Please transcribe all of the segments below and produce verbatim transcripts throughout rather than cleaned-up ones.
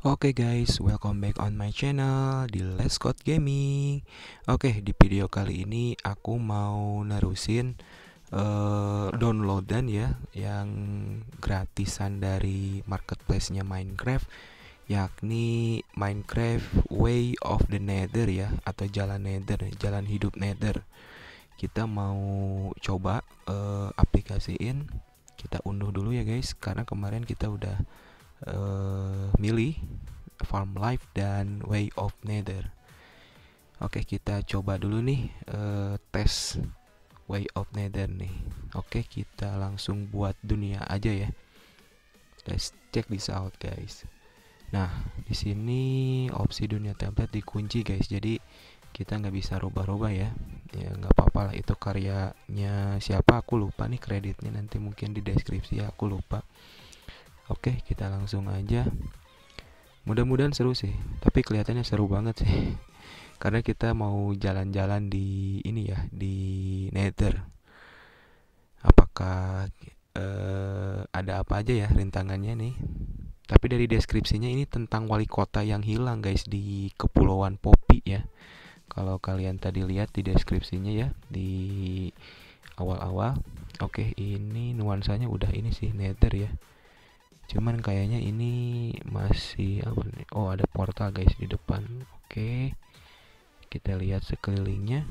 Oke guys, welcome back on my channel di Let's Code Gaming. Oke, di video kali ini aku mau nerusin uh, downloadan ya yang gratisan dari marketplace-nya Minecraft, yakni Minecraft Way of the Nether ya, atau jalan Nether, jalan hidup Nether. Kita mau coba uh, aplikasiin. Kita unduh dulu ya guys, karena kemarin kita udah uh, milih Farm Life dan Way of Nether. Oke, kita coba dulu nih uh, tes Way of Nether nih. Oke, kita langsung buat dunia aja ya. Let's check this out guys. Nah, di sini opsi dunia template dikunci guys. Jadi kita nggak bisa rubah-rubah ya. Ya nggak apa-apa lah, itu karyanya siapa aku lupa nih, kreditnya nanti mungkin di deskripsi ya, aku lupa. Oke, kita langsung aja. Mudah-mudahan seru sih, tapi kelihatannya seru banget sih. Karena kita mau jalan-jalan di ini ya, di Nether. Apakah eh, ada apa aja ya rintangannya nih? Tapi dari deskripsinya ini tentang wali kota yang hilang guys di Kepulauan Poppy ya. Kalau kalian tadi lihat di deskripsinya ya, di awal-awal. Oke, ini nuansanya udah ini sih Nether ya. Cuman kayaknya ini masih apa nih? Oh, ada portal guys di depan. Oke, kita lihat sekelilingnya.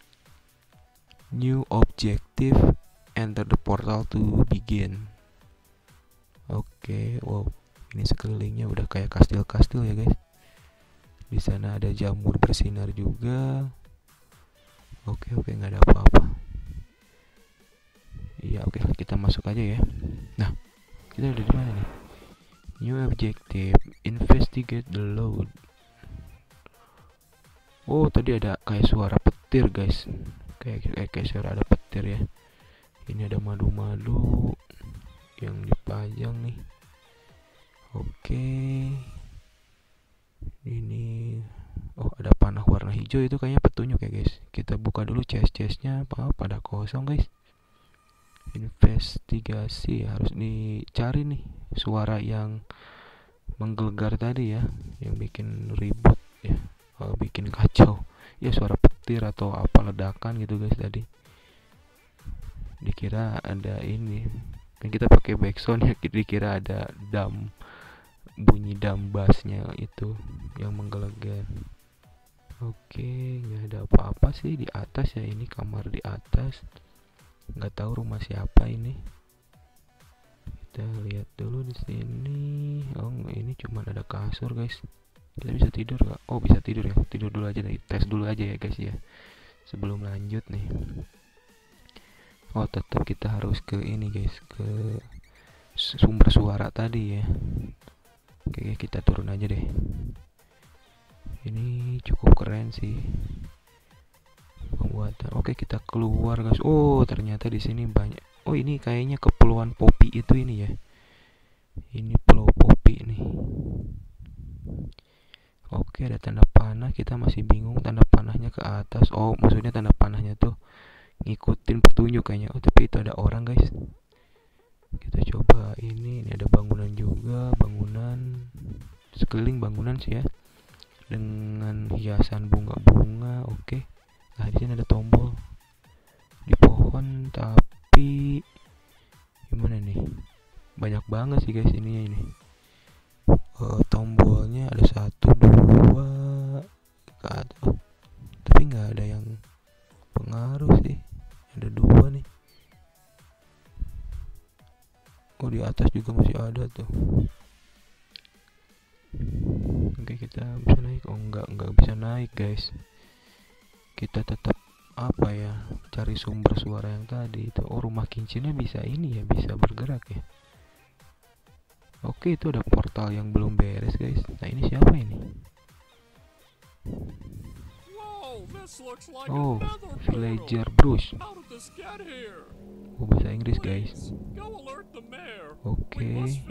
New objective, enter the portal to begin. Oke, wow, ini sekelilingnya udah kayak kastil-kastil ya guys. Di sana ada jamur bersinar juga. Oke oke, nggak ada apa-apa. Iya oke, kita masuk aja ya. Nah, kita udah di mana nih? New objective, investigate the load. Oh, tadi ada kayak suara petir guys. Kayak kayak, kayak suara ada petir ya. Ini ada madu-madu yang dipajang nih. Oke. Ini oh, ada panah warna hijau, itu kayaknya petunjuk ya guys. Kita buka dulu chest-chestnya. Apa pada kosong guys. Investigasi, harus dicari nih suara yang menggelegar tadi ya, yang bikin ribut ya, oh, bikin kacau ya, suara petir atau apa ledakan gitu guys. Tadi dikira ada ini, kan kita pakai backsound ya, dikira ada dam, bunyi dam bassnya itu yang menggelegar. Oke, nggak ada apa-apa sih di atas ya, ini kamar di atas, nggak tahu rumah siapa ini. Kita lihat dulu di sini. Oh, ini cuma ada kasur guys. Kita bisa tidur gak? Oh, bisa tidur ya. Tidur dulu aja nih. Tes dulu aja ya guys ya, sebelum lanjut nih. Oh, tetap kita harus ke ini guys, ke sumber suara tadi ya. Oke, kita turun aja deh. Ini cukup keren sih pembuatan. Oke, kita keluar guys. Oh, ternyata di sini banyak. Oh, ini kayaknya Kepulauan Poppy itu ini ya. Ini Pulau Poppy nih. Oke, ada tanda panah. Kita masih bingung tanda panahnya ke atas. Oh, maksudnya tanda panahnya tuh ngikutin petunjuk kayaknya. Oh, tapi itu ada orang guys. Kita coba ini. Ini ada bangunan juga. Bangunan sekeliling bangunan sih ya, dengan hiasan bunga-bunga. Oke. Nah, di sini ada tombol di pohon, tapi gimana nih? Banyak banget sih guys ini ini. Uh, tombolnya ada satu, dua, ke atas. Oh, tapi nggak ada yang pengaruh sih. Ada dua nih. Oh, di atas juga masih ada tuh. Oke, kita bisa naik. Oh, nggak nggak bisa naik guys. Kita tetap apa ya, cari sumber suara yang tadi itu. Oh, rumah kincinnya bisa ini ya, bisa bergerak ya. Oke, itu ada portal yang belum beres guys. Nah, ini siapa ini? Oh, villager Bruce. Oh, bahasa Inggris guys. Oke.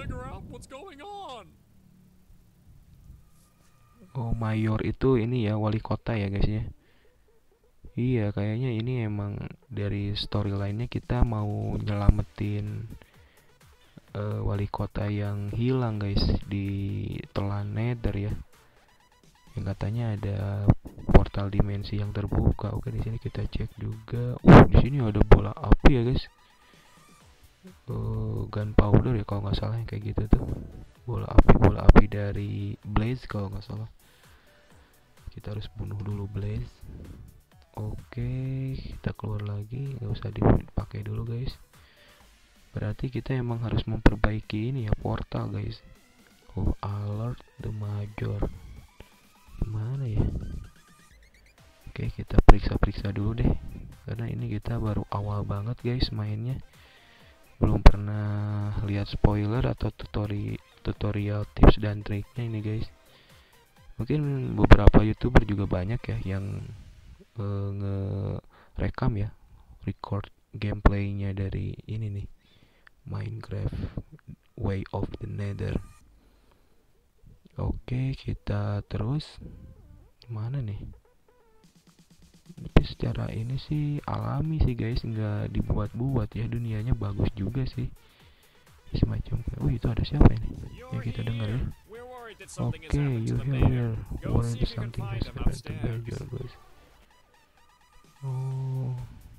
Oh, mayor itu ini ya, wali kota ya guys ya. Iya, kayaknya ini emang dari storyline-nya kita mau nyelamatin uh, wali kota yang hilang guys di telan Nether ya. Yang katanya ada portal dimensi yang terbuka. Oke, di sini kita cek juga. Uh, di sini ada bola api ya guys. Uh, gunpowder ya kalau nggak salah, yang kayak gitu tuh. Bola api, bola api dari Blaze kalau nggak salah. Kita harus bunuh dulu Blaze. Oke, kita keluar lagi, nggak usah dipakai dulu guys. Berarti kita emang harus memperbaiki ini ya, portal guys. Oh, alert the major. Gimana ya? Oke, kita periksa-periksa dulu deh, karena ini kita baru awal banget guys mainnya. Belum pernah lihat spoiler atau tutori tutorial tips dan triknya ini guys. Mungkin beberapa youtuber juga banyak ya yang uh, nge-rekam ya, record gameplaynya dari ini nih, Minecraft Way of the Nether. Oke, kita terus mana nih? Tapi secara ini sih alami sih guys, nggak dibuat-buat ya, dunianya bagus juga sih. Semacam, oh itu ada siapa ini? Yang kita dengar ya. Oke, okay, you hear worried something has happened to Major guys. Oh,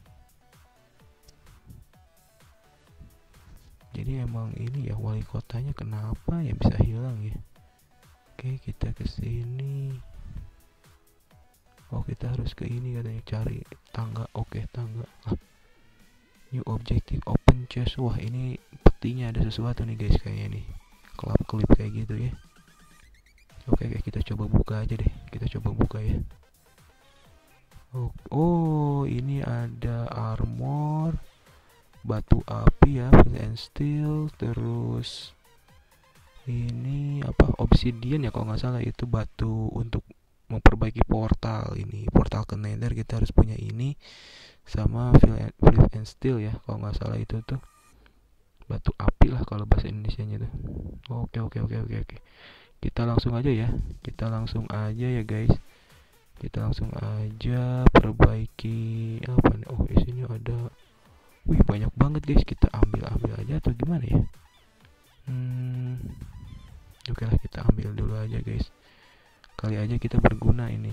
jadi emang ini ya, wali kotanya kenapa ya bisa hilang ya? Oke, okay, kita kesini. Oh, kita harus ke ini katanya, cari tangga. Oke, okay, tangga. Ah. New objective, open chest. Wah, ini petinya ada sesuatu nih guys, kayaknya nih. Kelap-kelip kayak gitu ya. Oke, okay, kita coba buka aja deh. Kita coba buka ya. Oh, oh ini ada armor, batu api ya, flint and steel. Terus ini apa, obsidian ya kalau nggak salah, itu batu untuk memperbaiki portal. Ini portal ke Nether kita harus punya ini, sama flint and steel ya kalau nggak salah, itu tuh batu api lah kalau bahasa Indonesianya tuh. Oke oke oke oke oke. Kita langsung aja ya. Kita langsung aja ya guys. Kita langsung aja perbaiki apa nih? Oh, di sini ada. Wih, banyak banget guys. Kita ambil-ambil aja atau gimana ya? Hmm. Oke lah, kita ambil dulu aja guys. Kali aja kita berguna ini.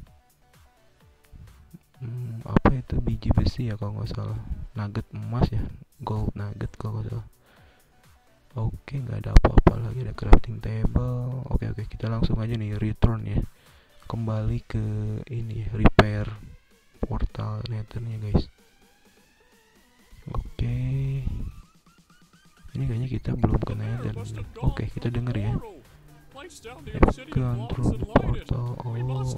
Hmm, apa itu, biji besi ya kalau nggak salah, nugget emas ya, gold nugget kalau nggak salah. Oke, nggak ada apa-apa lagi, ada crafting table. Oke oke, kita langsung aja nih return ya, kembali ke ini, repair portal nethernya guys. Oke, ini kayaknya kita belum ke nether. Oke, kita denger ya, control portal. Oh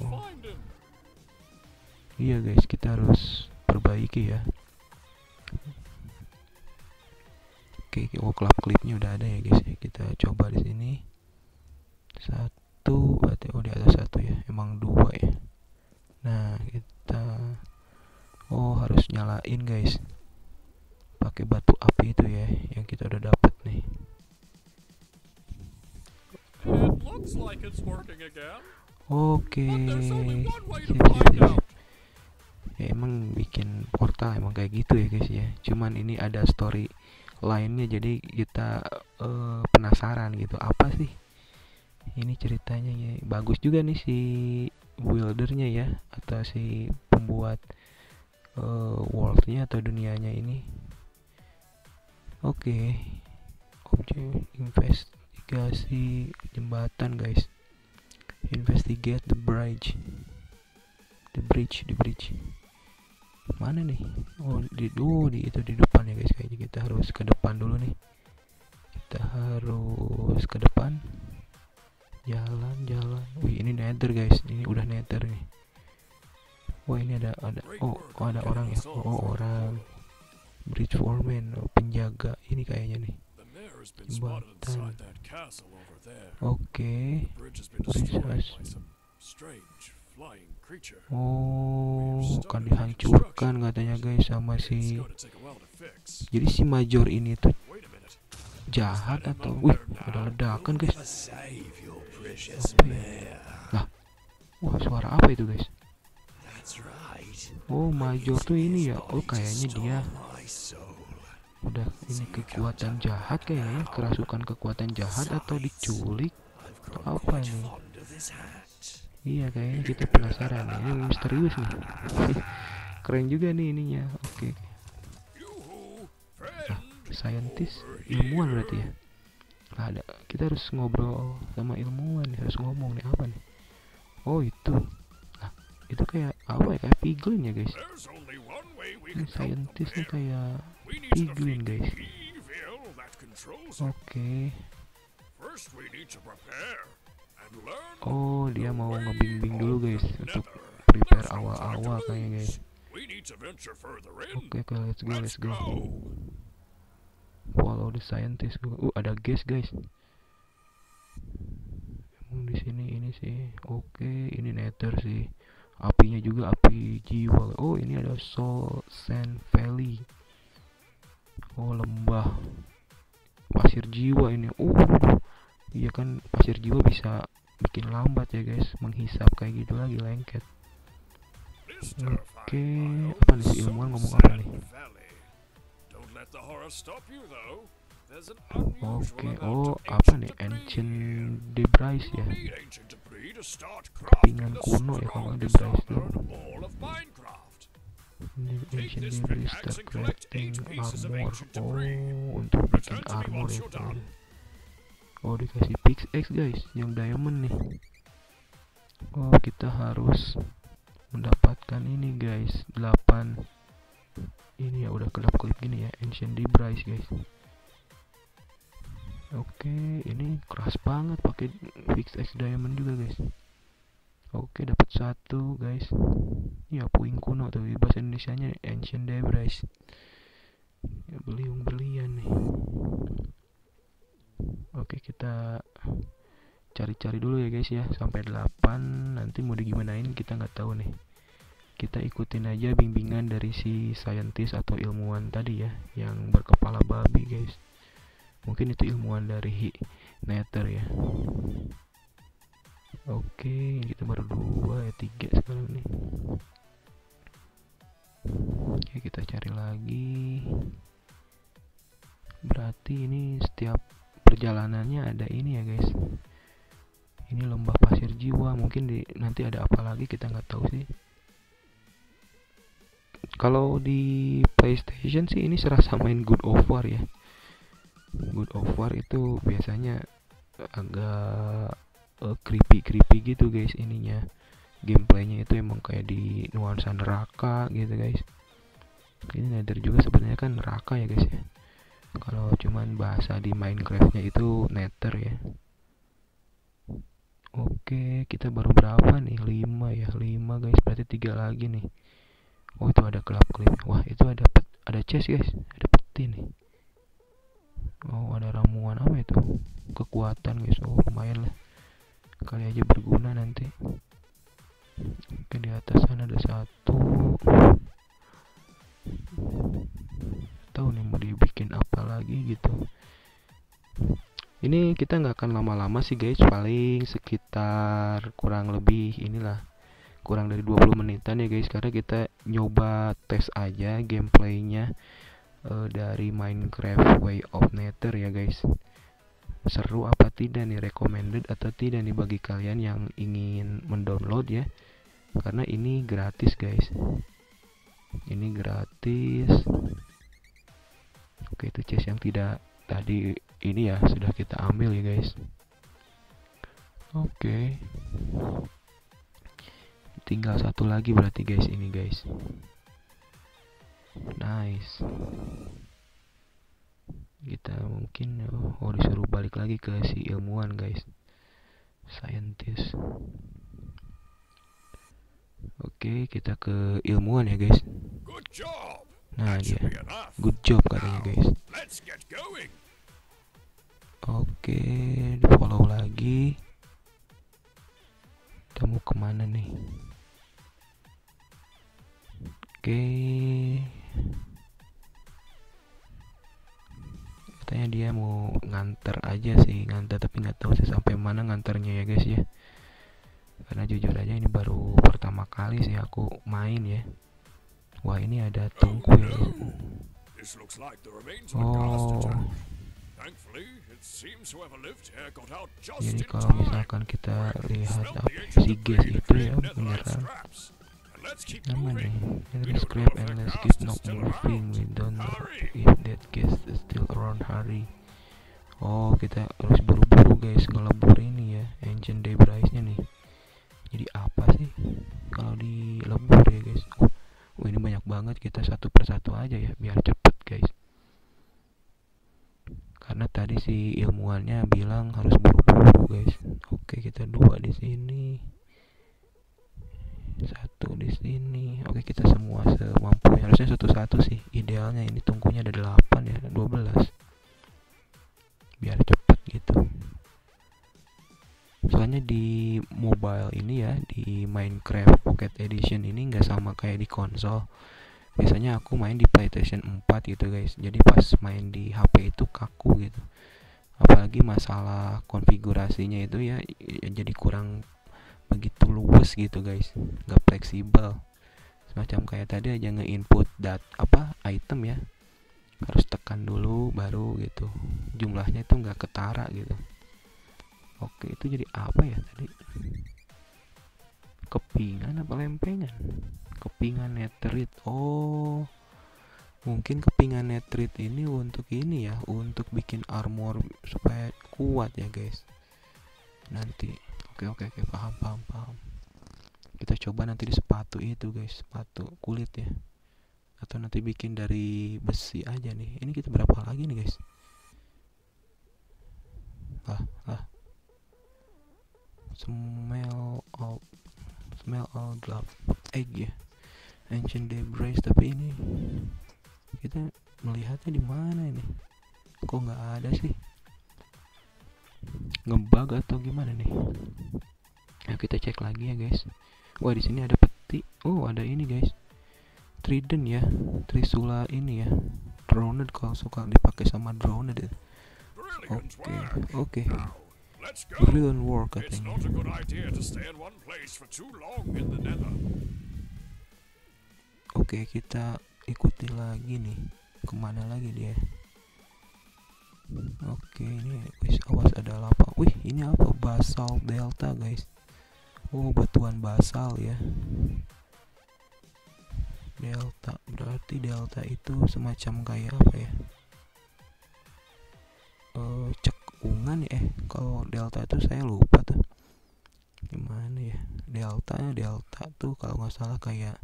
iya guys, kita harus perbaiki ya. Oke, oh klap klipnya udah ada ya guys. Kita coba di sini. Satu, berarti oh di atas satu ya. Emang dua ya. Nah, kita oh harus nyalain guys. Pakai batu api itu ya, yang kita udah dapet nih. Oke. Sip, sip, sip. Ya emang bikin portal emang kayak gitu ya guys ya. Cuman ini ada story lainnya, jadi kita uh, penasaran gitu, apa sih ini ceritanya ya. Bagus juga nih si buildernya ya, atau si pembuat uh, worldnya atau dunianya ini. Oke, okay. Objek investigasi jembatan guys. Investigate the bridge. The bridge, the bridge. Mana nih? Oh di, oh, di itu di depan ya guys. Kayaknya kita harus ke depan dulu nih. Kita harus ke depan. Jalan, jalan. Wih, ini nether guys. Ini udah nether nih. Wah, ini ada ada oh, oh ada orang ya. Oh, oh orang. Bridge foreman, oh, penjaga ini kayaknya nih. Jembatan. Oke. Oh, akan dihancurkan katanya guys sama si. Jadi si Major ini tuh jahat atau? Wih, ada ledakan guys. Apa ya? Lah, wah suara apa itu guys? Oh, Major tuh ini ya. Oh, kayaknya dia Udah ini kekuatan jahat kayaknya, kerasukan kekuatan jahat atau diculik atau apa ini? Iya, kayaknya kita penasaran nih. Ini misterius nih. Keren juga nih ininya. Oke. Nah, scientist, ilmuwan berarti ya. Nah, ada, kita harus ngobrol sama ilmuwan nih, harus ngomong nih apa nih? Oh itu, nah itu kayak apa ya, kayak piglin ya guys. Ini scientistnya kayak piglin guys. Oke. Okay. Oh, dia mau ngebimbing dulu guys untuk prepare awal-awal kayaknya guys. Oke, okay, okay, let's go, let's go. Follow the scientist. Uh, ada gas guys. Emang di sini ini sih. Oke, okay, ini nether sih. Apinya juga api jiwa. Oh, ini ada Soul Sand Valley. Oh, lembah pasir jiwa ini. Oh, iya kan, pasir jiwa bisa bikin lambat ya guys, menghisap kayak gitu lagi, lengket. Oke, okay. Apa nih si ilmuwan ngomong apa nih? Oke, okay. Oh apa nih, Ancient Debris ya, kepingan kuno ya kalau Debris itu. Ancient Debris start crafting armor. Oh, untuk bikin armor ya kan. Oh, dikasih pickaxe guys, yang diamond nih. Oh, kita harus mendapatkan ini guys, delapan ini ya, udah kelap-kelip gini ya, Ancient Debris guys. Oke, ini keras banget pakai pickaxe diamond juga guys. Oke, dapat satu guys. Ya, puing kuno tuh, bahasa Indonesianya Ancient Debris. Ya, beliung berlian nih. Oke, kita cari-cari dulu ya guys ya, sampai delapan. Nanti mau digimanain kita nggak tahu nih. Kita ikutin aja bimbingan dari si scientist atau ilmuwan tadi ya, yang berkepala babi guys. Mungkin itu ilmuwan dari Nether ya. Oke, kita baru dua ya, tiga sekarang nih. Oke, kita cari lagi. Berarti ini setiap perjalanannya ada ini ya guys. Ini lembah pasir jiwa, mungkin di nanti ada apa lagi kita nggak tahu sih. Kalau di PlayStation sih ini serasa main God of War ya. God of War itu biasanya agak uh, creepy creepy gitu guys ininya. Gameplaynya itu emang kayak di nuansa neraka gitu guys. Ini Nether juga sebenarnya kan neraka ya guys ya. Kalau cuman bahasa di Minecraftnya itu Nether ya. Oke, kita baru berapa nih? lima ya, lima guys. Berarti tiga lagi nih. Oh, itu ada kelap-kelip. Wah, itu ada pet, ada chest guys. Ada peti nih. Oh, ada ramuan apa itu? Kekuatan guys. Oh, lumayan lah. Kali aja berguna nanti. Oke, di atas sana ada satu. Tahu nih mau dibikin apa lagi gitu. Ini kita nggak akan lama-lama sih guys, paling sekitar kurang lebih inilah, kurang dari dua puluh menitan ya guys, karena kita nyoba tes aja gameplaynya uh, dari Minecraft Way of Nether ya guys. Seru apa tidak nih, recommended atau tidak nih bagi kalian yang ingin mendownload ya, karena ini gratis guys. Ini gratis. Oke, itu chest yang tidak tadi ini ya sudah kita ambil ya guys. Oke, tinggal satu lagi berarti guys ini guys. Nice. Kita mungkin oh disuruh balik lagi ke si ilmuwan guys, scientist. Oke, kita ke ilmuwan ya guys. Nah dia, good job katanya guys. Oke, di follow lagi. Kita mau kemana nih? Oke, katanya dia mau nganter aja sih, nganter, tapi nggak tahu sih sampai mana nganternya ya guys ya. Karena jujur aja ini baru pertama kali sih aku main ya. Wah, ini ada tungku ya. This looks like the remains of a Oh, gas detector. Thankfully, it seems whoever lived here got out just jadi in kalau time. misalkan kita lihat Smelt apa the ancient si debris gas to itu create ya netherite beneran scraps. And let's keep aman moving. nih. We Let's don't grab know if and that let's gas keep is not still moving. around. We don't know Hurry! if that gas is still around. Hurry. Oh, kita harus buru-buru guys ngelebur ini ya, ancient debris-nya nih. Jadi apa sih kalau dilebur ya guys? Oh, oh, ini banyak banget, kita satu persatu aja ya biar cepet guys. Karena tadi si ilmuwannya bilang harus buru-buru guys. Oke, kita dua di sini, satu di sini. Oke, kita semua semampunya. Harusnya satu-satu sih idealnya. Ini tungkunya ada delapan ya, dua belas. Biar cepet gitu. Soalnya di mobile ini ya, di Minecraft Pocket Edition ini nggak sama kayak di konsol. Biasanya aku main di PlayStation empat gitu guys. Jadi pas main di H P itu kaku gitu. Apalagi masalah konfigurasinya itu ya, ya jadi kurang begitu luwes gitu guys. Nggak fleksibel. Semacam kayak tadi aja nge-input dat apa item ya. Harus tekan dulu baru gitu. Jumlahnya itu nggak ketara gitu. Oke, itu jadi apa ya tadi? Kepingan apa lempengan? Kepingan netherite. Oh, mungkin kepingan netherite ini untuk ini ya, untuk bikin armor supaya kuat ya guys. Nanti. Oke oke oke, paham paham paham. Kita coba nanti di sepatu itu guys, sepatu kulit ya. Atau nanti bikin dari besi aja nih. Ini kita berapa lagi nih guys? Lah lah. Smell of smell of glove egg ya, ancient debris. Tapi ini kita melihatnya di mana ini? Kok nggak ada sih? Ngebug atau gimana nih? Ayo kita cek lagi ya guys. Wah, di sini ada peti. Oh, ada ini guys, trident ya, trisula ini ya, drowned kalau suka dipakai sama drowned ya. Oke oke. Let's go. Brilliant work It's katanya. not a good idea to stay in one place for too long in the nether. Oke, kita ikuti lagi nih. Kemana lagi dia? Oke, ini wis, awas ada lava. Wih, ini apa? Basalt delta guys. Oh, batuan basal ya. Delta, berarti delta itu semacam kayak apa ya? Uh, cekungan ya. Eh, kalau delta itu saya lupa tuh. Gimana ya? Delta, delta tuh kalau nggak salah kayak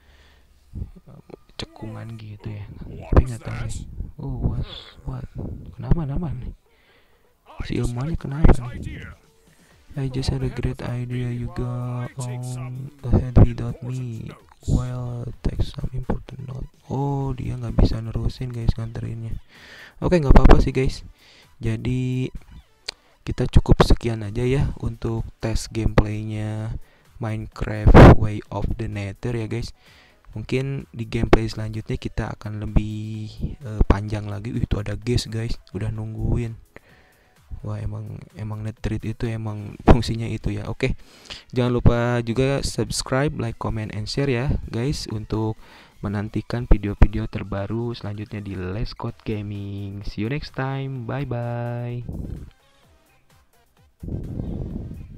cekungan gitu ya. Tapi nggak tahu nih. Oh, what, what? Kenapa, kenapa nih? Si ilmuannya kenapa nih? I just had a great idea. You go on ahead without me while take some important note. Oh, dia nggak bisa nerusin guys nganterinnya. Oke, nggak apa-apa sih guys. Jadi kita cukup sekian aja ya untuk tes gameplaynya Minecraft Way of the Nether ya guys. Mungkin di gameplay selanjutnya kita akan lebih uh, panjang lagi. Uh, itu ada guys guys, udah nungguin. Wah, emang emang netherite itu emang fungsinya itu ya. Oke, jangan lupa juga subscribe, like, comment, and share ya guys, untuk menantikan video-video terbaru selanjutnya di Let's Code Gaming. See you next time. Bye bye.